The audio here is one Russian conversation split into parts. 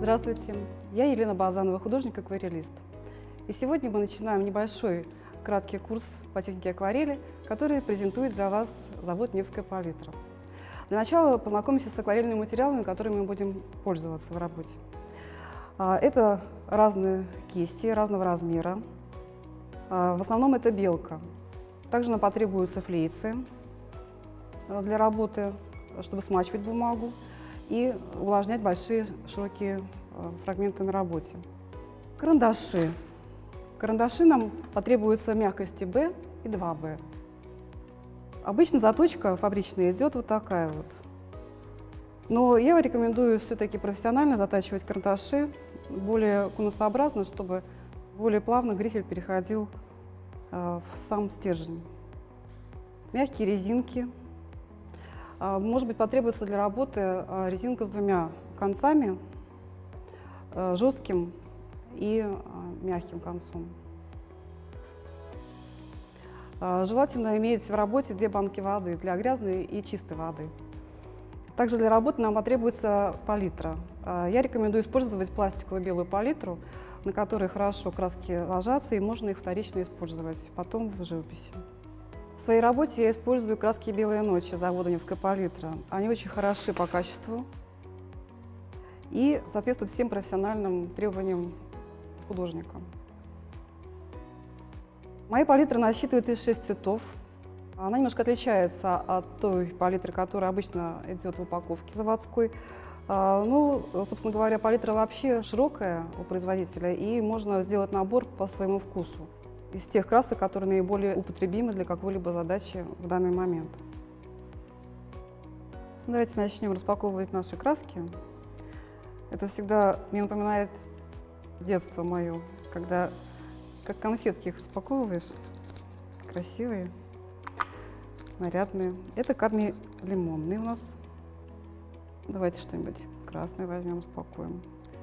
Здравствуйте, я Елена Базанова, художник-акварелист. И сегодня мы начинаем небольшой краткий курс по технике акварели, который презентует для вас завод «Невская палитра». Для начала познакомимся с акварельными материалами, которыми мы будем пользоваться в работе. Это разные кисти разного размера. В основном это белка. Также нам потребуются флейцы для работы, чтобы смачивать бумагу и увлажнять большие широкие фрагменты на работе. Карандаши. Карандаши нам потребуются мягкости B и 2B. Обычно заточка фабричная идет вот такая вот. Но я рекомендую все-таки профессионально затачивать карандаши, более конусообразно, чтобы более плавно грифель переходил в сам стержень. Мягкие резинки. Может быть, потребуется для работы резинка с двумя концами, жестким и мягким концом. Желательно иметь в работе 2 банки воды для грязной и чистой воды. Также для работы нам потребуется палитра. Я рекомендую использовать пластиковую белую палитру, на которой хорошо краски ложатся и можно их вторично использовать потом в живописи. В своей работе я использую краски «Белые ночи» завода «Невская палитра». Они очень хороши по качеству и соответствуют всем профессиональным требованиям художника. Моя палитра насчитывает 36 цветов. Она немножко отличается от той палитры, которая обычно идет в упаковке заводской. Собственно говоря, палитра вообще широкая у производителя, и можно сделать набор по своему вкусу из тех красок, которые наиболее употребимы для какой-либо задачи в данный момент. Давайте начнем распаковывать наши краски. Это всегда мне напоминает детство мое, когда как конфетки их распаковываешь, красивые, нарядные. Это кадмий лимонный у нас. Давайте что-нибудь красное возьмем, распакуем.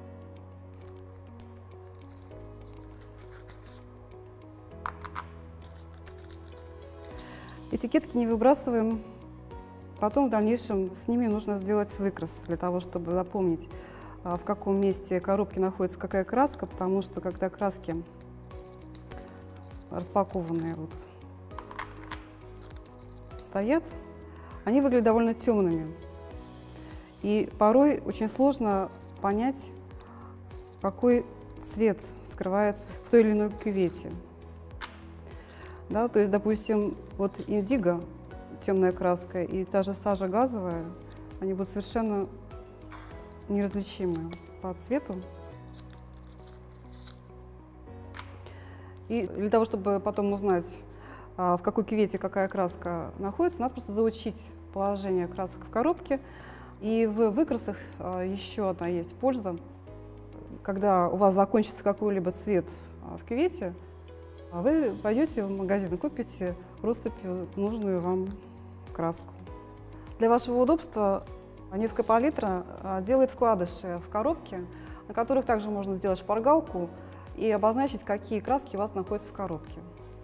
Этикетки не выбрасываем. Потом в дальнейшем с ними нужно сделать выкрас, для того, чтобы запомнить, в каком месте коробки находится какая краска, потому что когда краски распакованные стоят, они выглядят довольно темными. И порой очень сложно понять, какой цвет скрывается в той или иной кювете. Да, то есть, допустим, вот индиго, темная краска, и та же сажа газовая, они будут совершенно неразличимы по цвету. И для того, чтобы потом узнать, в какой кювете какая краска находится, надо просто заучить положение красок в коробке. И в выкрасах еще одна есть польза. Когда у вас закончится какой-либо цвет в кювете, вы пойдете в магазин и купите россыпью нужную вам краску. Для вашего удобства Невская палитра делает вкладыши в коробке, на которых также можно сделать шпаргалку и обозначить, какие краски у вас находятся в коробке.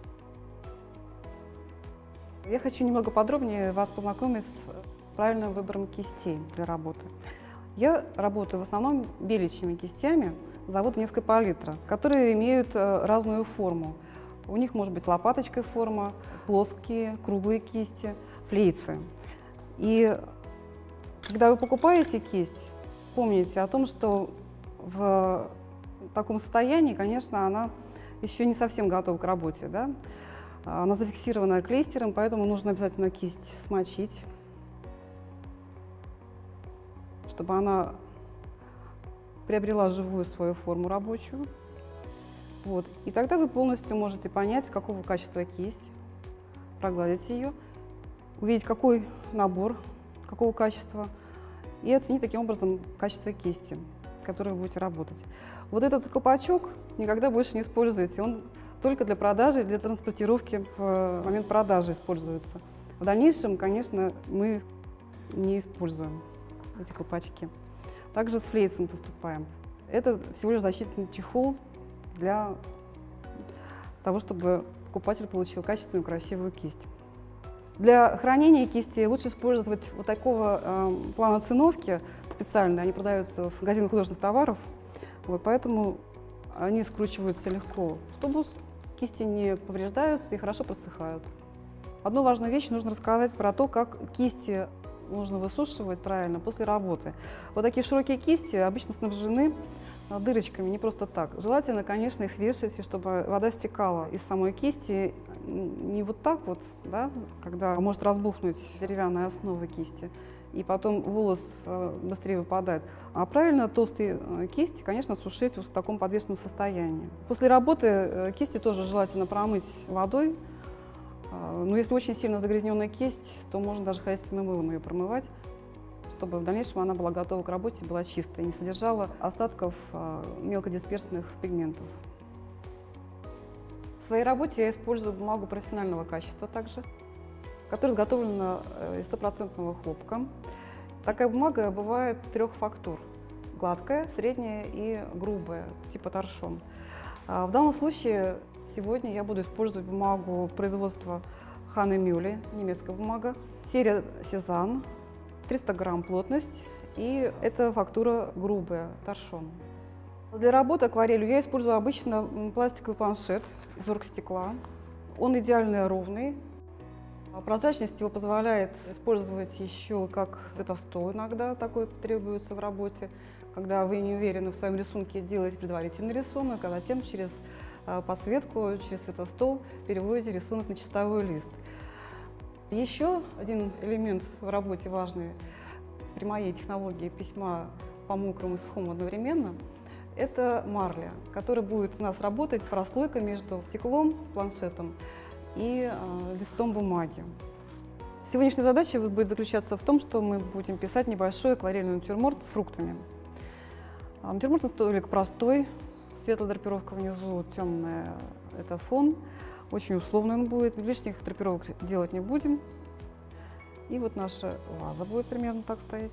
Я хочу немного подробнее вас познакомить с правильным выбором кистей для работы. Я работаю в основном беличьими кистями завода «Невская палитра», которые имеют разную форму. У них может быть лопаточкой форма, плоские, круглые кисти, флейцы. И когда вы покупаете кисть, помните о том, что в таком состоянии, конечно, она еще не совсем готова к работе. Да? Она зафиксирована клейстером, поэтому нужно обязательно кисть смочить, чтобы она приобрела живую свою форму рабочую. Вот. И тогда вы полностью можете понять, какого качества кисть, прогладить ее, увидеть, какой набор, какого качества, и оценить таким образом качество кисти, которой вы будете работать. Вот этот колпачок никогда больше не используйте, он только для продажи, для транспортировки в момент продажи используется. В дальнейшем, конечно, мы не используем эти колпачки. Также с флейцем поступаем. Это всего лишь защитный чехол для того, чтобы покупатель получил качественную, красивую кисть. Для хранения кисти лучше использовать вот такого плана циновки специальные. Они продаются в магазинах художественных товаров, вот, поэтому они скручиваются легко в тубус, кисти не повреждаются и хорошо просыхают. Одну важную вещь нужно рассказать про то, как кисти нужно высушивать правильно после работы. Вот такие широкие кисти обычно снабжены дырочками, не просто так. Желательно, конечно, их вешать, чтобы вода стекала из самой кисти, не вот так вот, да, когда может разбухнуть деревянная основа кисти, и потом волос быстрее выпадает. А правильно толстые кисти, конечно, сушить в таком подвешенном состоянии. После работы кисти тоже желательно промыть водой. Но если очень сильно загрязненная кисть, то можно даже хозяйственным мылом ее промывать, чтобы в дальнейшем она была готова к работе, была чистой, не содержала остатков мелкодисперсных пигментов. В своей работе я использую бумагу профессионального качества также, которая изготовлена из стопроцентного хлопка. Такая бумага бывает 3 фактур – гладкая, средняя и грубая, типа торшон. В данном случае сегодня я буду использовать бумагу производства Ханне Мюлле, немецкая бумага, серия Сезанн, 300 грамм плотность, и эта фактура грубая, торшон. Для работы акварелью я использую обычно пластиковый планшет из оргстекла. Он идеально ровный. Прозрачность его позволяет использовать еще как светостол иногда, такой требуется в работе, когда вы не уверены в своем рисунке, делаете предварительный рисунок, а затем через подсветку, через светостол переводите рисунок на чистовой лист. Еще один элемент в работе важный при моей технологии письма по мокрому и сухому одновременно – это марля, которая будет у нас работать прослойка между стеклом, планшетом и листом бумаги. Сегодняшняя задача будет заключаться в том, что мы будем писать небольшой акварельный натюрморт с фруктами. Натюрмортный столик простой, светлая драпировка внизу, темная – это фон. Очень условный он будет, лишних драпировок делать не будем. И вот наша ваза будет примерно так стоять.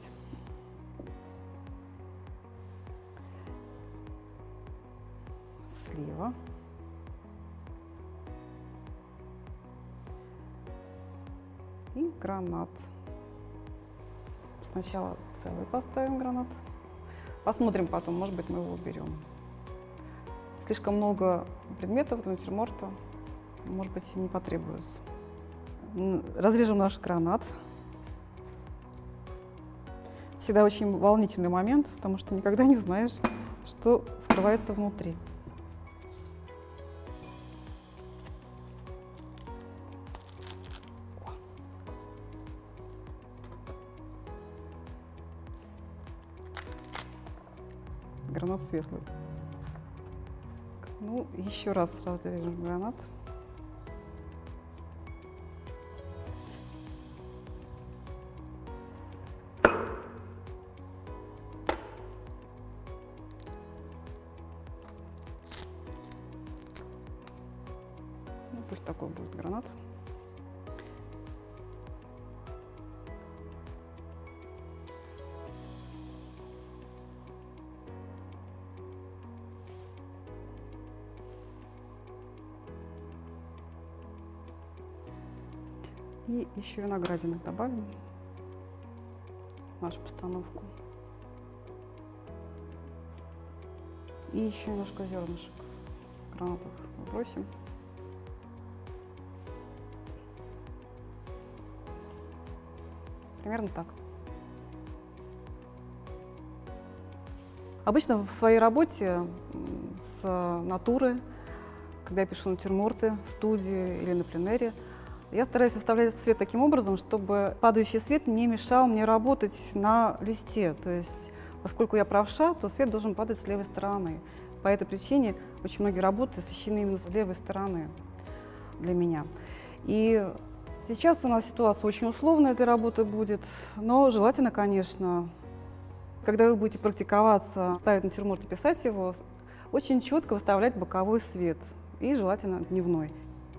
Слева. И гранат. Сначала целый поставим гранат. Посмотрим потом, может быть, мы его уберем. Слишком много предметов для натюрморта, может быть, не потребуется. Разрежем наш гранат. Всегда очень волнительный момент, потому что никогда не знаешь, что скрывается внутри. Гранат светлый. Ну, еще раз разрежем гранат. Ну, пусть такой будет гранат. И еще виноградинок добавим в нашу постановку. И еще немножко зернышек гранатов бросим. Примерно так. Обычно в своей работе с натуры, когда я пишу натюрморты в студии или на пленэре, я стараюсь выставлять цвет таким образом, чтобы падающий свет не мешал мне работать на листе. То есть, поскольку я правша, то свет должен падать с левой стороны. По этой причине очень многие работы освещены именно с левой стороны для меня. И сейчас у нас ситуация очень условная этой работы будет, но желательно, конечно, когда вы будете практиковаться, ставить натюрморт и писать его, очень четко выставлять боковой свет и желательно дневной.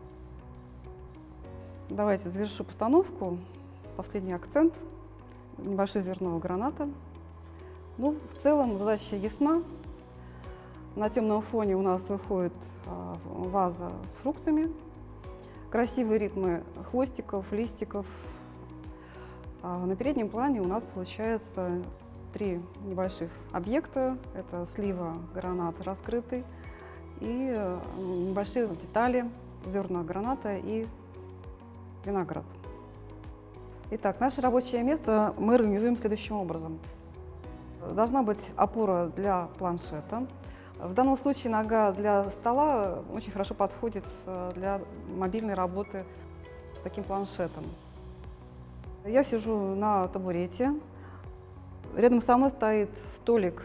Давайте завершу постановку. Последний акцент. Небольшой зернового граната. Ну, в целом задача ясна. На темном фоне у нас выходит ваза с фруктами. красивые ритмы хвостиков, листиков. А на переднем плане у нас получается 3 небольших объекта. Это слива, гранат раскрытый и небольшие детали, зерна граната и виноград. Итак, наше рабочее место мы организуем следующим образом. Должна быть опора для планшета. В данном случае нога для стола очень хорошо подходит для мобильной работы с таким планшетом. Я сижу на табурете. Рядом со мной стоит столик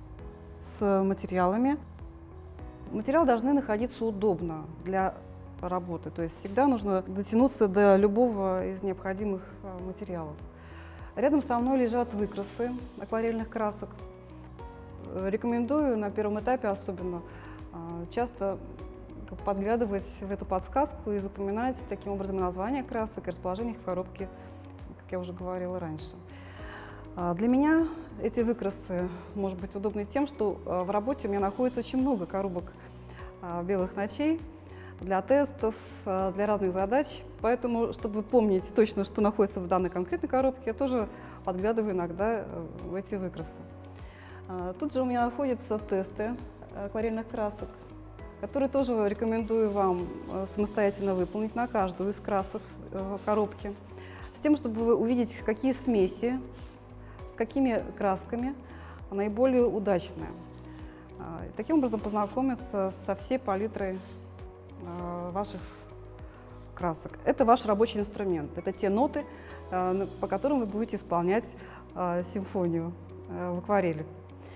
с материалами. Материалы должны находиться удобно для работы, то есть всегда нужно дотянуться до любого из необходимых материалов. Рядом со мной лежат выкрасы акварельных красок. Рекомендую на первом этапе особенно часто подглядывать в эту подсказку и запоминать таким образом названия красок и расположение их в коробке, как я уже говорила раньше. Для меня эти выкрасы может быть удобны тем, что в работе у меня находится очень много коробок белых ночей для тестов, для разных задач. Поэтому, чтобы помнить точно, что находится в данной конкретной коробке, я тоже подглядываю иногда в эти выкрасы. Тут же у меня находятся тесты акварельных красок, которые тоже рекомендую вам самостоятельно выполнить на каждую из красок коробки, с тем, чтобы увидеть, какие смеси, с какими красками наиболее удачные. Таким образом познакомиться со всей палитрой ваших красок. Это ваш рабочий инструмент, это те ноты, по которым вы будете исполнять симфонию в акварели.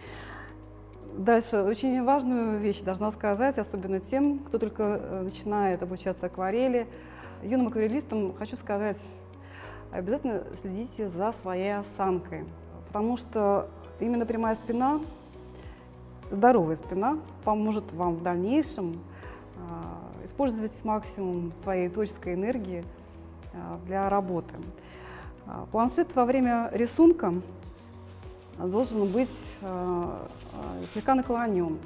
Дальше очень важную вещь должна сказать, особенно тем, кто только начинает обучаться акварели. Юным акварелистам хочу сказать, обязательно следите за своей осанкой, потому что именно прямая спина, здоровая спина поможет вам в дальнейшем использовать максимум своей творческой энергии для работы. Планшет во время рисунка должен быть слегка наклонен,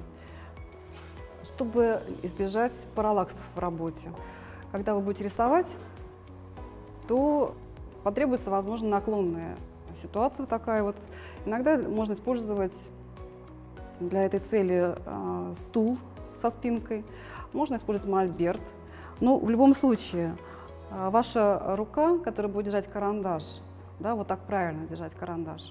чтобы избежать параллаксов в работе. Когда вы будете рисовать, то потребуется, возможно, наклонная ситуация такая вот. Иногда можно использовать для этой цели стул со спинкой, можно использовать мольберт. Но в любом случае ваша рука, которая будет держать карандаш, да, вот так правильно держать карандаш,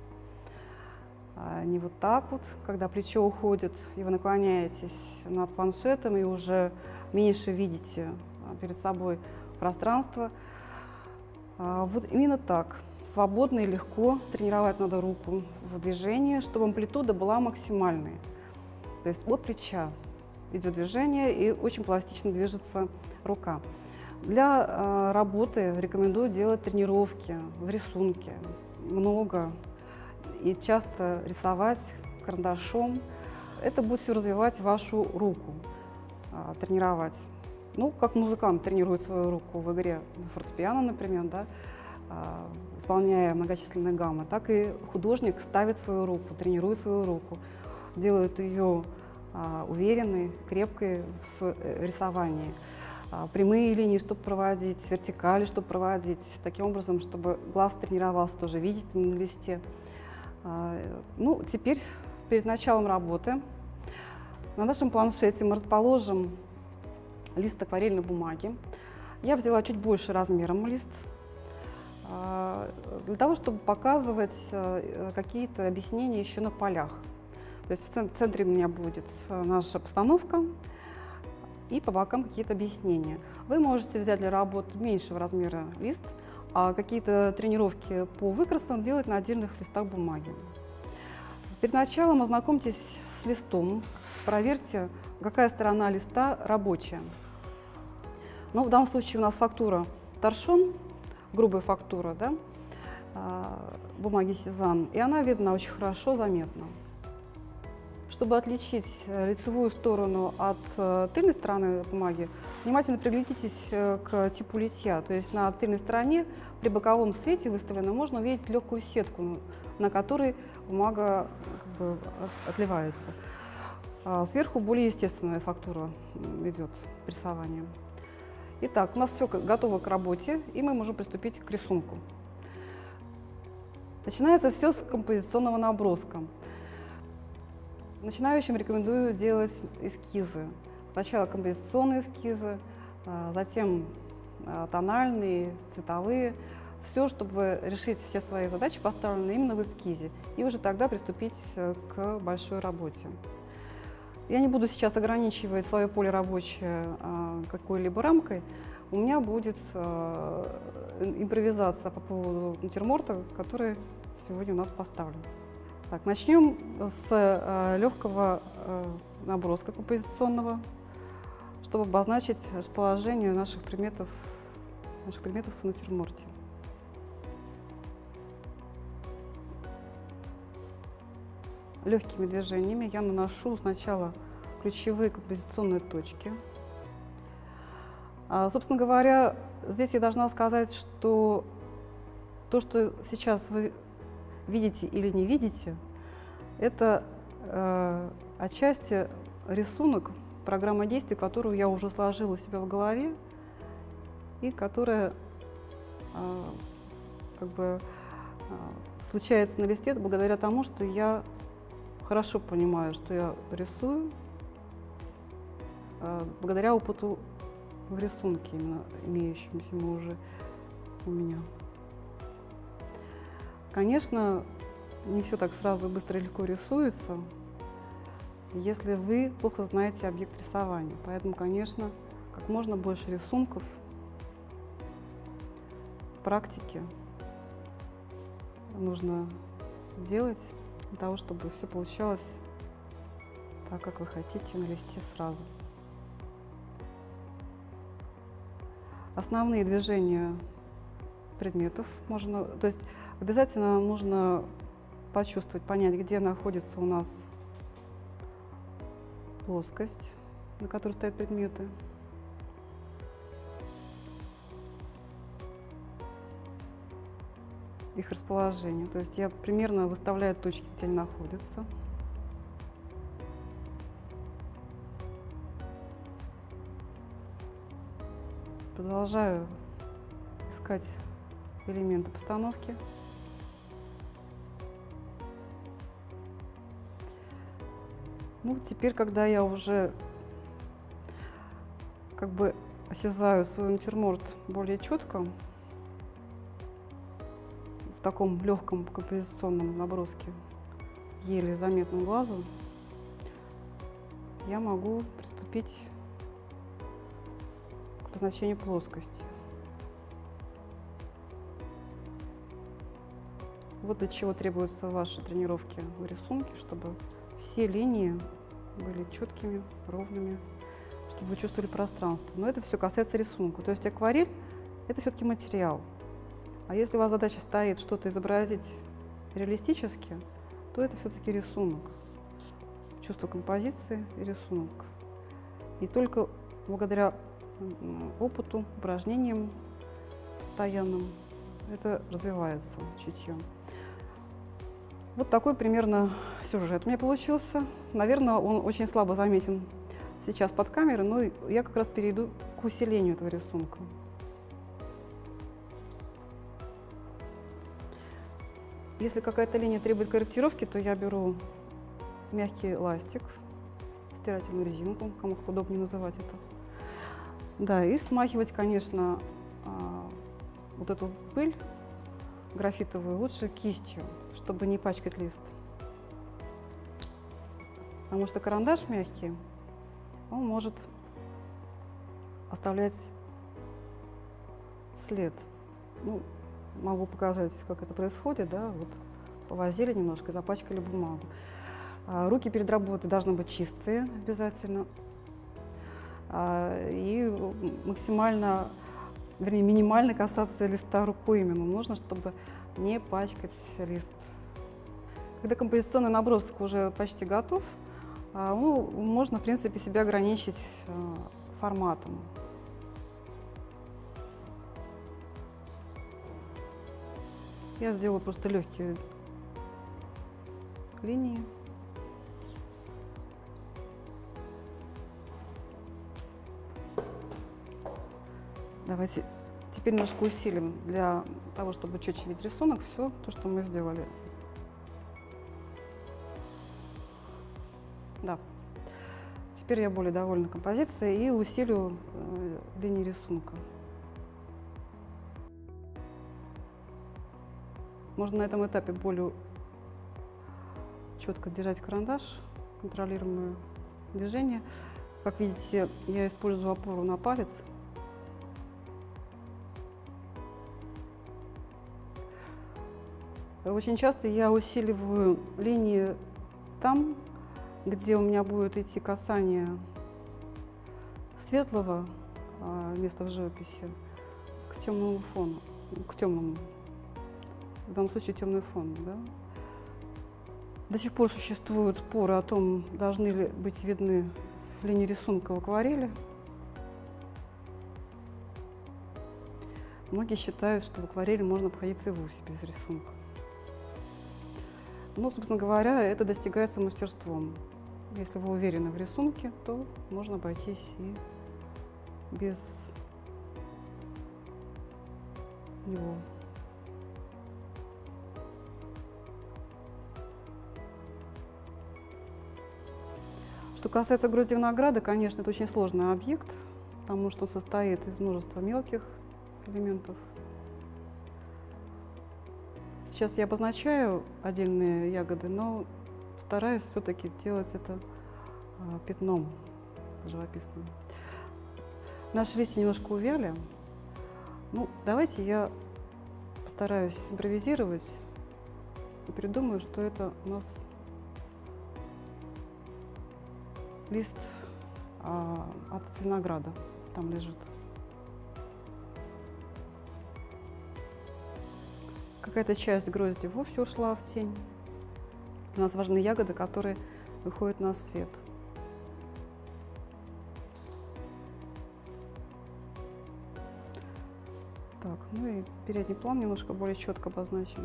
не вот так вот, когда плечо уходит, и вы наклоняетесь над планшетом и уже меньше видите перед собой пространство. Вот именно так, свободно и легко тренировать надо руку в движении, чтобы амплитуда была максимальной. То есть от плеча идет движение и очень пластично движется рука. Для работы рекомендую делать тренировки в рисунке, много и часто рисовать карандашом. Это будет все развивать вашу руку, тренировать. Ну, как музыкант тренирует свою руку в игре на фортепиано, например, да, исполняя многочисленные гаммы, так и художник ставит свою руку, тренирует свою руку, делает ее уверенной, крепкой в рисовании. Прямые линии, чтобы проводить, вертикали, чтобы проводить, таким образом, чтобы глаз тренировался тоже видеть на листе. Ну, теперь, перед началом работы, на нашем планшете мы расположим лист акварельной бумаги. Я взяла чуть больше размером лист, для того, чтобы показывать какие-то объяснения еще на полях. То есть в центре у меня будет наша постановка и по бокам какие-то объяснения. Вы можете взять для работы меньшего размера лист, а какие-то тренировки по выкрасам делать на отдельных листах бумаги. Перед началом ознакомьтесь с листом, проверьте, какая сторона листа рабочая. Но в данном случае у нас фактура торшон, грубая фактура, да, бумаги Сезанн, и она видна очень хорошо, заметна. Чтобы отличить лицевую сторону от тыльной стороны бумаги, внимательно приглядитесь к типу литья. То есть на тыльной стороне при боковом свете выставленном можно увидеть легкую сетку, на которой бумага отливается. Сверху более естественная фактура идет при рисовании. Итак, у нас все готово к работе, и мы можем приступить к рисунку. Начинается все с композиционного наброска. Начинающим рекомендую делать эскизы. Сначала композиционные эскизы, затем тональные, цветовые. Все, чтобы решить все свои задачи, поставлены именно в эскизе, и уже тогда приступить к большой работе. Я не буду сейчас ограничивать свое поле рабочее какой-либо рамкой. У меня будет импровизация по поводу натюрморта, который сегодня у нас поставлен. Так, начнем с легкого наброска композиционного, чтобы обозначить расположение наших предметов в натюрморте. Легкими движениями я наношу сначала ключевые композиционные точки. Собственно говоря, здесь я должна сказать, что то, что сейчас вы видите или не видите, это отчасти рисунок, программа действий, которую я уже сложила у себя в голове и которая случается на листе благодаря тому, что я хорошо понимаю, что я рисую, благодаря опыту в рисунке, именно имеющемуся уже у меня. Конечно, не все так сразу быстро и легко рисуется, если вы плохо знаете объект рисования. Поэтому, конечно, как можно больше рисунков, практики нужно делать для того, чтобы все получалось так, как вы хотите на листе сразу. Основные движения предметов можно, то есть обязательно нужно почувствовать, понять, где находится у нас плоскость, на которой стоят предметы. Их расположение. То есть я примерно выставляю точки, где они находятся. Продолжаю искать элементы постановки. Ну, теперь, когда я уже осязаю свой натюрморт более четко, в таком легком композиционном наброске, еле заметном глазу, я могу приступить к обозначению плоскости. Вот для чего требуются ваши тренировки в рисунке, чтобы все линии были четкими, ровными, чтобы вы чувствовали пространство. Но это все касается рисунка. То есть акварель – это все-таки материал. А если у вас задача стоит что-то изобразить реалистически, то это все-таки рисунок. Чувство композиции и рисунок. И только благодаря опыту, упражнениям постоянным это развивается чутье. Вот такой примерно сюжет у меня получился. Наверное, он очень слабо заметен сейчас под камерой, но я как раз перейду к усилению этого рисунка. Если какая-то линия требует корректировки, то я беру мягкий ластик, стирательную резинку, кому как удобнее называть это. Да, и смахивать, конечно, вот эту пыль графитовую лучше кистью, чтобы не пачкать лист. Потому что карандаш мягкий, он может оставлять след. Ну, могу показать, как это происходит, да, вот повозили немножко и запачкали бумагу. Руки перед работой должны быть чистые обязательно. И максимально, вернее, минимально касаться листа рукой именно нужно, чтобы не пачкать лист. Когда композиционный набросок уже почти готов, можно, в принципе, себя ограничить форматом. Я сделаю просто легкие линии. Давайте теперь немножко усилим для того, чтобы четче видеть рисунок, все то, что мы сделали. Да. Теперь я более довольна композицией и усилю линии рисунка. Можно на этом этапе более четко держать карандаш, контролируемое движение. Как видите, я использую опору на палец. Очень часто я усиливаю линии там, где у меня будет идти касание светлого места в живописи к темному фону, к темному. В данном случае темный фон. Да? До сих пор существуют споры о том, должны ли быть видны линии рисунка в акварели. Многие считают, что в акварели можно обходиться и вовсе без рисунка. Но, собственно говоря, это достигается мастерством. Если вы уверены в рисунке, то можно обойтись и без него. Что касается грозди винограда, конечно, это очень сложный объект, потому что он состоит из множества мелких элементов. Сейчас я обозначаю отдельные ягоды, но стараюсь все-таки делать это пятном живописным. Наши листья немножко увяли. Ну, давайте я постараюсь импровизировать и придумаю, что это у нас лист от винограда там лежит. Какая-то часть грозди вовсе ушла в тень. У нас важны ягоды, которые выходят на свет. Так, ну и передний план немножко более четко обозначим.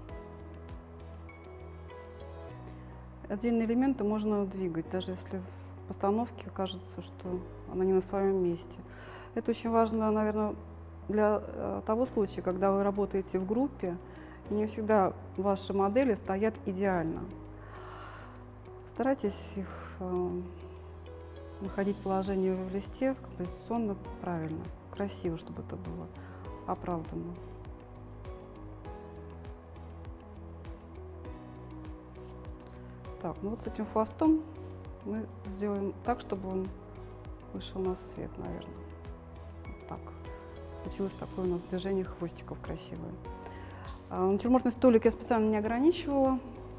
Отдельные элементы можно двигать, даже если в постановке кажется, что она не на своем месте. Это очень важно, наверное, для того случая, когда вы работаете в группе, и не всегда ваши модели стоят идеально. Старайтесь их находить положение в листе композиционно правильно, красиво, чтобы это было оправданно. Так, ну вот с этим хвостом мы сделаем так, чтобы он вышел на свет, наверное. Вот так. Получилось такое у нас движение хвостиков красивое. Натюрмортный столик я специально не ограничивала.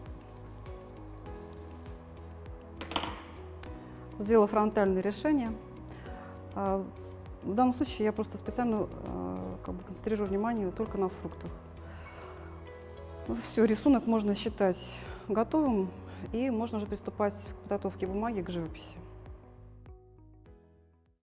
Сделала фронтальное решение. В данном случае я просто специально концентрирую внимание только на фруктах. Ну, все, рисунок можно считать готовым, и можно уже приступать к подготовке бумаги к живописи.